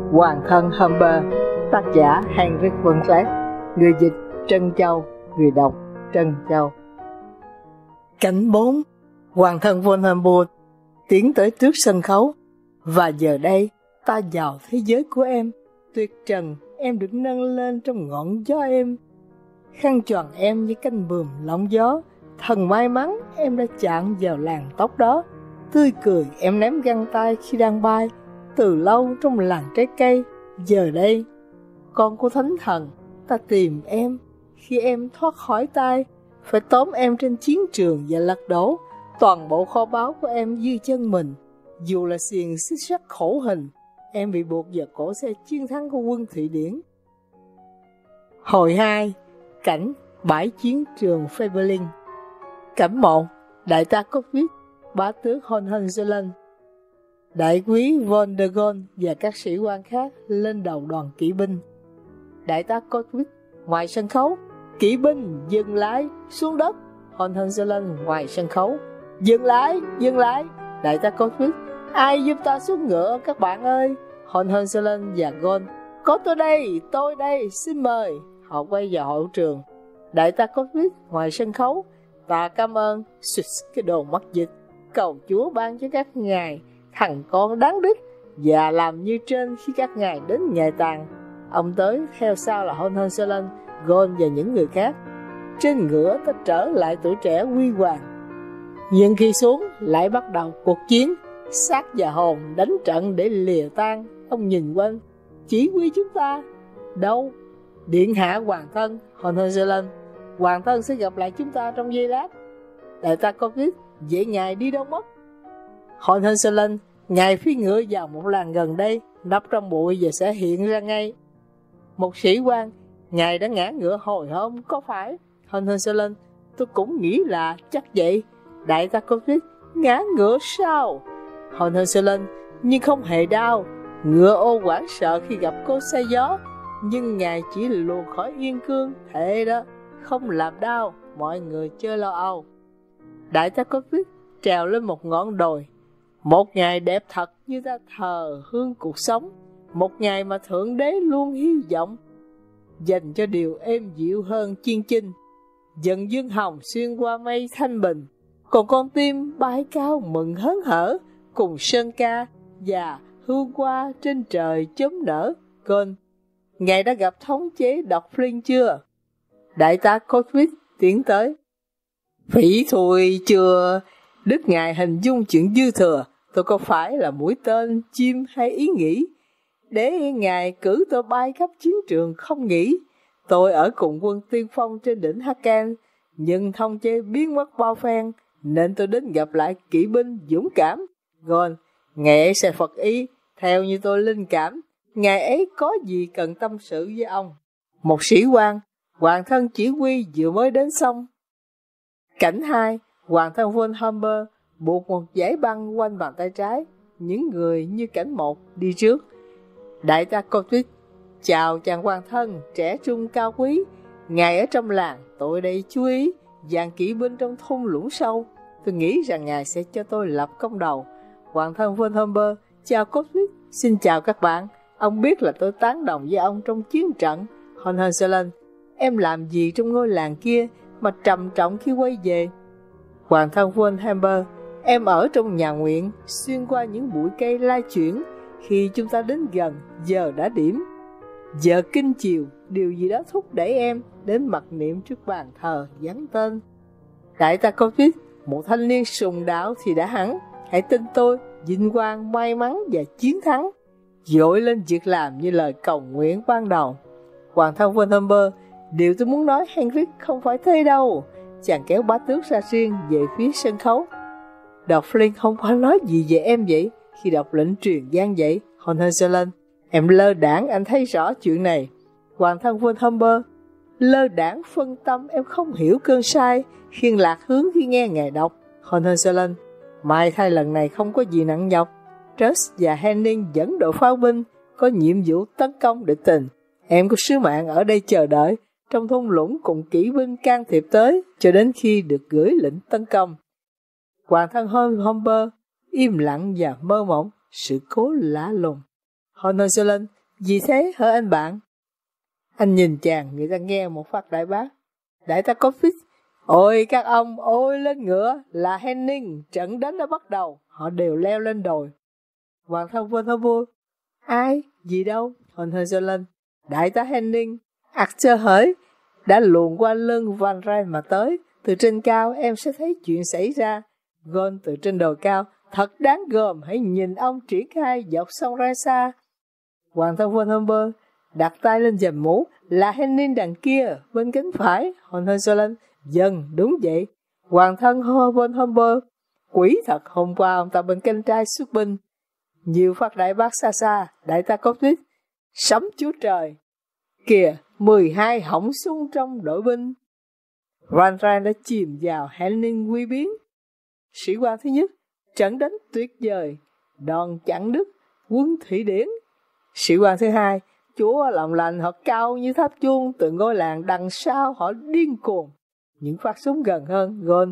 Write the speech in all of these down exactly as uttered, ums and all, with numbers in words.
Hoàng thân Humber, tác giả Henrik Winkler, người dịch Trân Châu, người đọc Trân Châu. Cảnh bốn, Hoàng thân von Humboldt tiến tới trước sân khấu. Và giờ đây, ta vào thế giới của em, tuyệt trần em được nâng lên trong ngọn gió em. Khăn choàng em như cánh buồm lóng gió, thần may mắn em đã chạm vào làn tóc đó. Tươi cười em ném găng tay khi đang bay, từ lâu trong làng trái cây. Giờ đây, con của thánh thần, ta tìm em. Khi em thoát khỏi tay, phải tóm em trên chiến trường và lật đổ toàn bộ kho báu của em dưới chân mình. Dù là xiềng xích sắt khổ hình, em bị buộc vào cổ xe chiến thắng của quân Thụy Điển. Hồi hai, cảnh bãi chiến trường Fehmarn. Cảnh một, đại tá Cockpit, bá tước Hohenzollern, đại quý von der Goltz và các sĩ quan khác lên đầu đoàn kỵ binh. Đại tá Cockpit ngoài sân khấu, kỵ binh dừng lại, xuống đất. Hohenzollern ngoài sân khấu, dừng lại, dừng lại. Đại tá Cockpit, ai giúp ta xuống ngựa các bạn ơi? Hohenzollern và Goltz, có tôi đây, tôi đây, xin mời. Họ quay vào hội trường. Đại tá Cockpit ngoài sân khấu, ta cảm ơn, xuyệt cái đồ mất dịch, cầu Chúa ban cho các ngài thằng con đáng đức và làm như trên khi các ngài đến ngày tàn. Ông tới, theo sau là Hohenzollern, Goltz và những người khác. Trên ngựa ta trở lại tuổi trẻ huy hoàng. Nhưng khi xuống lại bắt đầu cuộc chiến, xác và hồn đánh trận để lìa tan. Ông nhìn quanh, chỉ huy chúng ta đâu? Điện hạ hoàng thân Hohenzollern, hoàng thân sẽ gặp lại chúng ta trong giây lát. Đại tá Cockpit, vậy ngài đi đâu mất? Hohenzollern, ngài phi ngựa vào một làng gần đây, nấp trong bụi và sẽ hiện ra ngay. Một sĩ quan, ngài đã ngã ngựa hồi hôm, có phải? Hohenzollern, tôi cũng nghĩ là chắc vậy. Đại tá Cockpit, ngã ngựa sao? Hohenzollern, nhưng không hề đau. Ngựa ô hoảng sợ khi gặp cơn xe gió, nhưng ngài chỉ luồn khỏi yên cương, thế đó, không làm đau, mọi người chơi lo âu. Đại tá Cockpit trèo lên một ngọn đồi. Một ngày đẹp thật như ta thờ hương cuộc sống, một ngày mà Thượng Đế luôn hy vọng dành cho điều êm dịu hơn chiên chinh. Dần dương hồng xuyên qua mây thanh bình, còn con tim bay cao mừng hớn hở, cùng sơn ca và hương hoa trên trời chớm nở. Cơn, ngài đã gặp thống chế độc Flynn chưa? Đại tá Cockpit tiến tới. Phỉ thôi chưa, đức ngài hình dung chuyện dư thừa. Tôi có phải là mũi tên, chim hay ý nghĩ để ngài cử tôi bay khắp chiến trường không nghĩ. Tôi ở cùng quân tiên phong trên đỉnh Hakan, nhưng thông chế biến mất bao phen, nên tôi đến gặp lại kỵ binh dũng cảm. Gòn, ngài ấy sẽ Phật ý, theo như tôi linh cảm, ngài ấy có gì cần tâm sự với ông. Một sĩ quan, hoàng thân chỉ huy vừa mới đến xong. Cảnh hai, hoàng thân von Humber buộc một dải băng quanh bàn tay trái, những người như cảnh một đi trước. Đại tá Cockpit, chào chàng hoàng thân trẻ trung cao quý, ngài ở trong làng, tôi đây chú ý dàn kỵ binh trong thung lũng sâu. Tôi nghĩ rằng ngài sẽ cho tôi lập công đầu. Hoàng thân von Humber, chào Cockpit, xin chào các bạn. Ông biết là tôi tán đồng với ông trong chiến trận. Hohenzollern, em làm gì trong ngôi làng kia mà trầm trọng khi quay về? Hoàng thân von Humber, em ở trong nhà nguyện, xuyên qua những bụi cây lai chuyển. Khi chúng ta đến gần giờ đã điểm, giờ kinh chiều, điều gì đó thúc đẩy em đến mặc niệm trước bàn thờ vắng tên. Đại tá Cockpit, một thanh niên sùng đạo thì đã hẳn. Hãy tin tôi, vinh quang, may mắn và chiến thắng dội lên việc làm như lời cầu nguyện ban đầu. Hoàng thân von Humber, điều tôi muốn nói Henrik không phải thế đâu. Chàng kéo bá tước ra riêng về phía sân khấu. Độc Flynn không phải nói gì về em vậy? Khi đọc lệnh truyền gian vậy, Hohenzollern, em lơ đãng, anh thấy rõ chuyện này. Hoàng thân von Humber, lơ đãng phân tâm, em không hiểu cơn sai, khiên lạc hướng khi nghe ngài đọc. Hohenzollern, may thay lần này không có gì nặng nhọc. Truss và Henning dẫn đội pháo binh có nhiệm vụ tấn công địch tình. Em có sứ mạng ở đây chờ đợi trong thung lũng cùng kỵ binh can thiệp tới cho đến khi được gửi lệnh tấn công. Hoàng thân Humber im lặng và mơ mộng sự cố lạ lùng. Hohenzollern, Gì thế hả anh bạn? Anh nhìn chàng, người ta nghe một phát đại bác. Đại tá Coffee, ôi các ông, ôi lên ngựa, là Henning, trận đánh đã bắt đầu. Họ đều leo lên đồi. Hoàng thân Von Humboldt, ai, gì đâu, Von Hohenzollern. Đại tá Henning, Archer hỡi, đã luồn qua lưng Van Ryn mà tới. Từ trên cao em sẽ thấy chuyện xảy ra. Gôn từ trên đồi cao, thật đáng gờm, hãy nhìn ông triển khai dọc sông ra xa. Hoàng thân Von Humboldt đặt tay lên dầm mũ, là Henning đằng kia, bên cánh phải. Von Hohenzollern, dần, đúng vậy. Hoàng thân Von Humboldt, quỷ thật, hôm qua ông ta bên cánh trái xuất binh. Nhiều phát đại bác xa xa, đại tá Coffee, sấm chúa trời. Kìa, mười hai hỏng súng trong đội binh. Van Ryn đã chìm vào Henning quy biến. Sĩ quan thứ nhất, trận đánh tuyệt vời, đòn chặn đứt quân Thụy Điển. Sĩ quan thứ hai, Chúa lòng lành, họ cao như tháp chuông, từ ngôi làng đằng sau họ điên cuồng. Những phát súng gần hơn, Gôn,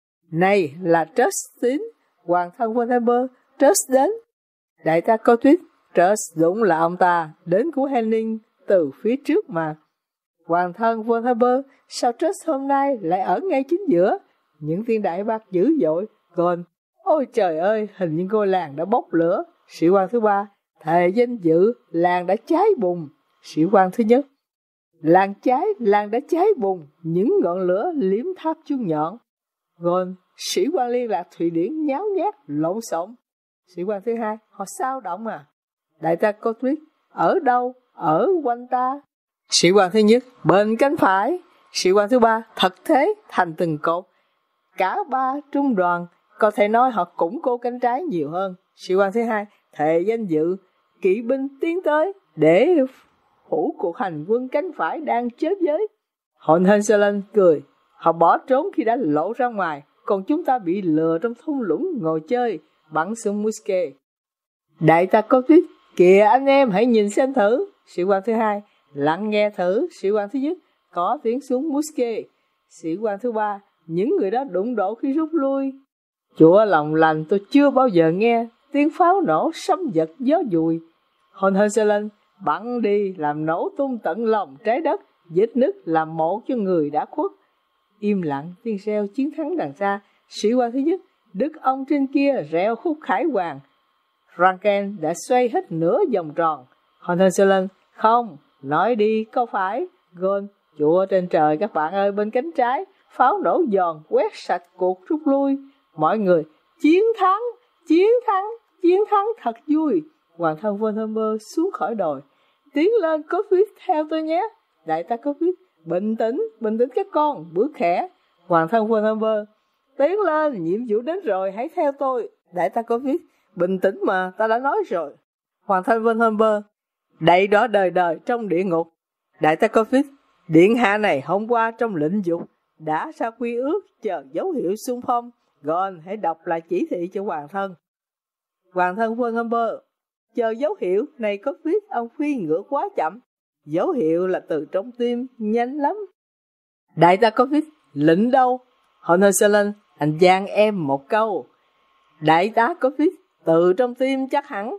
này là Trustin, hoàng thân Von Humboldt, Trust đến. Đại tá Coffee, Trust đúng là ông ta, đến của Henning từ phía trước mà. Hoàng thân Von Humboldt, sao Trust hôm nay lại ở ngay chính giữa? Những viên đại bác dữ dội. Gôn, ôi trời ơi, hình như ngôi làng đã bốc lửa. Sĩ quan thứ ba, thề danh dự, làng đã cháy bùng. Sĩ quan thứ nhất, làng cháy, làng đã cháy bùng, những ngọn lửa liếm tháp chuông nhọn. Gôn, sĩ quan liên lạc Thụy Điển nháo nhác, lộn xộn. Sĩ quan thứ hai, họ sao động à? Đại tá Coffee, ở đâu? Ở quanh ta. Sĩ quan thứ nhất, bên cánh phải. Sĩ quan thứ ba, thật thế, thành từng cột. Cả ba trung đoàn, có thể nói họ củng cố cánh trái nhiều hơn. Sĩ quan thứ hai, thề danh dự, kỵ binh tiến tới để phủ cuộc hành quân cánh phải đang chết giới. Von Hohenzollern cười, họ bỏ trốn khi đã lộ ra ngoài, còn chúng ta bị lừa trong thung lũng ngồi chơi, bắn súng musket. Đại tá Coffee, kìa anh em hãy nhìn xem thử. Sĩ quan thứ hai, lắng nghe thử. Sĩ quan thứ nhất, có tiếng súng musket. Sĩ quan thứ ba, những người đó đụng độ khi rút lui. Chúa lòng lành, tôi chưa bao giờ nghe tiếng pháo nổ sấm giật gió dùi. Von Hohenzollern, bắn đi làm nổ tung tận lòng trái đất, vết nứt làm mộ cho người đã khuất. Im lặng tiếng reo chiến thắng đằng xa. Sĩ quan thứ nhất, đức ông trên kia reo khúc khải hoàng. Rankin đã xoay hết nửa vòng tròn. Von Hohenzollern, không, nói đi có phải. Gôn, Chúa trên trời các bạn ơi, bên cánh trái, pháo nổ giòn quét sạch cuộc rút lui. Mọi người, chiến thắng, chiến thắng, chiến thắng thật vui. Hoàng thân Von Humboldt xuống khỏi đồi. Tiến lên Coffee, theo tôi nhé. Đại tá Coffee, bình tĩnh, bình tĩnh các con, bước khẽ. Hoàng thân Von Humboldt, tiến lên, nhiệm vụ đến rồi, hãy theo tôi. Đại tá Coffee, bình tĩnh mà, ta đã nói rồi. Hoàng thân Von Humboldt, đậy đó đời đời trong địa ngục. Đại tá Coffee, điện hạ này hôm qua trong lệnh dục đã ra quy ước chờ dấu hiệu xung phong. Gòn, hãy đọc lại chỉ thị cho hoàng thân. Hoàng thân Von Humboldt, chờ dấu hiệu này có viết ông phi ngựa quá chậm. Dấu hiệu là từ trong tim, nhanh lắm. Đại tá có viết, lệnh đâu? Von Hohenzollern, anh giang em một câu. Đại tá có viết, từ trong tim chắc hẳn.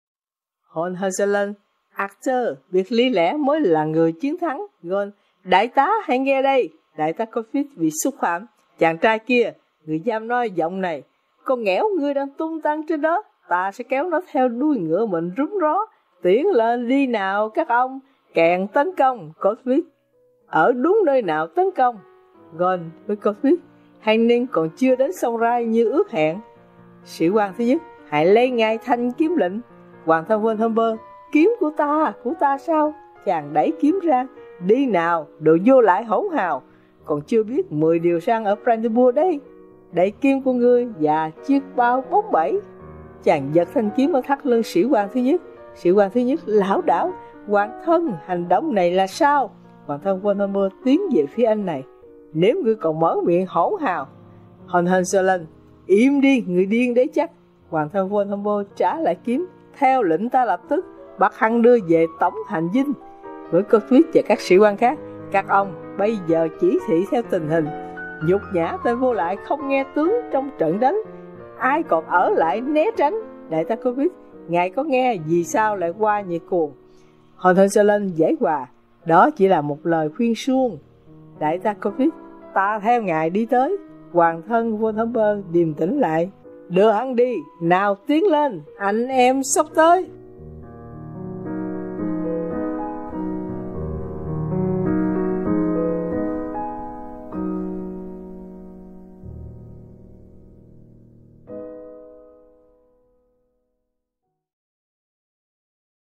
Von Hohenzollern, Archer, việc lý lẽ mới là người chiến thắng. Gòn, đại tá hãy nghe đây. Đại tá có viết vì xúc phạm. Chàng trai kia, người giam nói giọng này, con nghẽo ngươi đang tung tăng trên đó, ta sẽ kéo nó theo đuôi ngựa mình rúng ró. Tiến lên đi nào các ông, kèn tấn công. Coffee, ở đúng nơi nào tấn công? Gòn với Coffee, Henning còn chưa đến sông Rai như ước hẹn. Sĩ quan thứ nhất, hãy lấy ngay thanh kiếm lệnh. Hoàng thân Von Humboldt, kiếm của ta, của ta sao? Chàng đẩy kiếm ra, đi nào, đồ vô lại hỗn hào. Còn chưa biết mười điều răn ở Brandenburg đây. Đẩy kiếm của ngươi và chiếc bao bốn bảy. Chàng giật thanh kiếm ở thắt lưng sĩ quan thứ nhất. Sĩ quan thứ nhất lảo đảo, hoàng thân, hành động này là sao? Hoàng thân Von Humboldt tiến về phía anh này. Nếu ngươi còn mở miệng hỗn hào. Von Hohenzollern, im đi, người điên đấy chắc. Hoàng thân Von Humboldt trả lại kiếm. Theo lệnh ta lập tức bắt hắn đưa về tổng hành dinh. Với Coffee và các sĩ quan khác, các ông bây giờ chỉ thị theo tình hình. Nhục nhã tên vô lại không nghe tướng trong trận đánh. Ai còn ở lại né tránh. Đại tá Coffee, ngài có nghe vì sao lại qua nhiệt cuồng? Hoàng thượng Sa Lên giải hòa, đó chỉ là một lời khuyên suông. Đại gia Covid ta theo ngài đi tới. Hoàng thân vua Thâm Bơ điềm tĩnh lại, đưa hắn đi, nào tiến lên, anh em sắp tới.